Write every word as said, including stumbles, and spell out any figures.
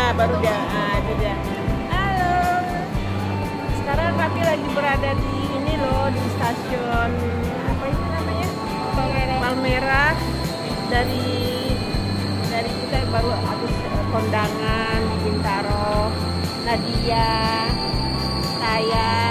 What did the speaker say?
baru dia. Nah, itu dia. Halo. Sekarang kami lagi berada di ini loh, di stasiun apa itu namanya? Palmerah. Palmerah. Dari dari kita baru habis kondangan di Bintaro. Nadia, saya